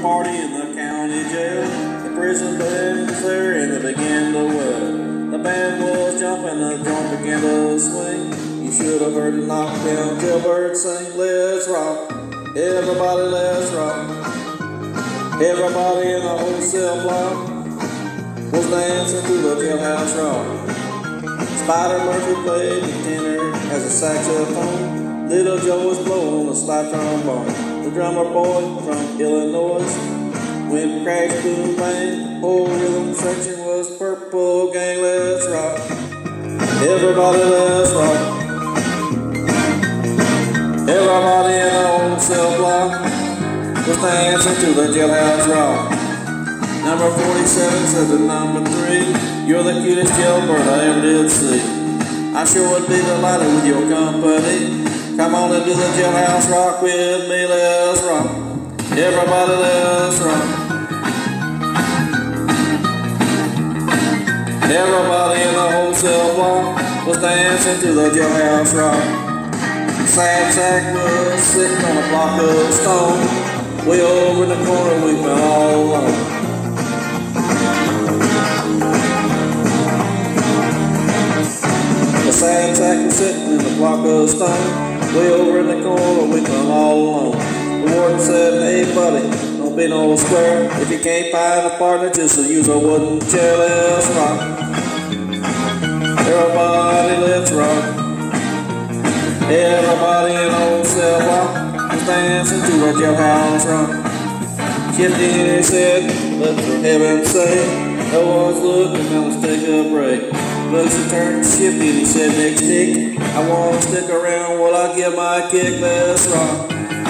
party in the county jail. The prison band was there and they began to wail. The band was jumping, the drum began to swing. You should have heard the knockdown jailbird sing. Let's rock, everybody, let's rock. Everybody in the whole cell block was dancing to the jailhouse rock. Spider Murphy played the tenor as a saxophone. Little Joe was blowing the slide trombone. The drummer boy from Illinois went crash, boom, bang. Whole rhythm section was Purple Gang. Let's rock, everybody, let's rock. Everybody in the old cell block was dancing to the jailhouse rock. Number 47 said to number 3, you're the cutest jailbird I ever did see. I sure would be delighted with your company. Come on and do the jailhouse rock with me, let's rock. Everybody, let's rock. Everybody in the whole cell block was dancing to the jailhouse rock. Sad Sack was sitting on a block of stone. Way over in the corner, we went all alone. The Sad Sack was sitting in the block of stone. Way over in the corner, we come all alone. The warden said, hey buddy, don't be no square. If you can't find a partner, just use a wooden chair. Let's rock. Everybody, let's rock. Everybody in the old cell block was dancing to the jailhouse rock. Shifty said, let for heaven's sake, no one's looking, now let's take a break. Bugsy turned to Shifty and he said, next Nick, I want to stick around while I get my kick. Let's rock.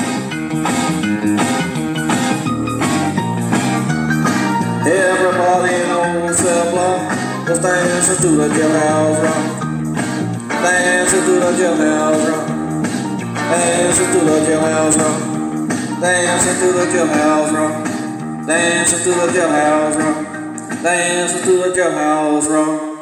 Everybody in the old cell block was dancing to the jailhouse rock. Dancing to the jailhouse rock. Dancing to the jailhouse rock. Dancing to the jailhouse rock. Dancing to the jailhouse rock. Dancing to the jailhouse rock.